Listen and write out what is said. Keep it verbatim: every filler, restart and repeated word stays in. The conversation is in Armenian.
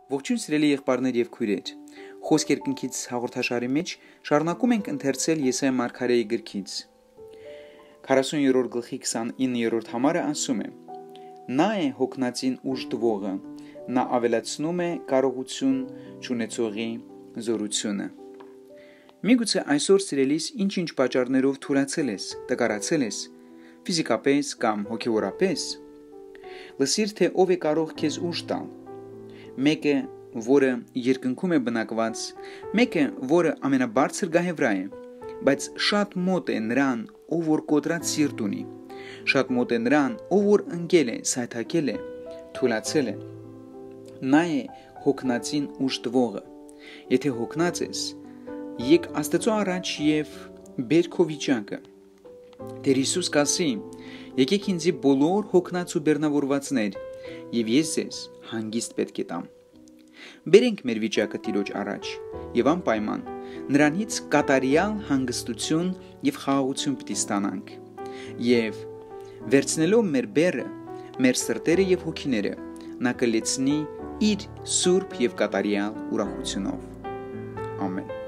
Ողջույն սիրելի եղբայրներ եւ քույրեր։ Խոսք երկնքից հաղորդաշարի մեջ շարունակում ենք ընթերցել Եսայիա մարգարեի գրքից։ քառասուններորդ գլխի քսանիններորդ համարը ասում է. Նա է հոգնածին ուժ տվողը, նա ավելացնում է կարողություն չունեցողի զորությունը։ Միգուցե այսօր սիրելիս ինչ-ինչ պատճառներով թուլացել ես, տկարացել ես, ֆիզիկապես կամ հոգեորապես։ Լսիր, թե ով է կարող քեզ ուժ տալ։ Մեկը, որը երկնքում է բնակված, մեկը, որը ամենաբարձր գահի վրա է, բայց շատ մոտ է նրան, ով որ կոտրած սիրտ ունի, շատ մոտ է նրան, ով որ ընկել է, սայթաքել է, թուլացել է։ Նա է հոգնածին ուժ տվողը։ Եթե հոգնած ես, եկ Աստծո առաջ եւ բեր քո վիճակը։ Տեր Հիսուս կասի. եկեք ինձի բոլոր հոգնած ու բեռնավորվածներ, եւ ես ձեզ հանգիստ պետք է տամ։ Բերենք մեր վիճակը Տիրոջ առաջ եւ անպայման նրանից կատարյալ հանգստություն եւ խաղաղություն պիտի ստանանք։ Եվ վերցնելով մեր բեռը, մեր սրտերը եւ հոգիները, նա կլեցնի իր սուրբ եւ կատարյալ ուրախությունով։ Ամեն։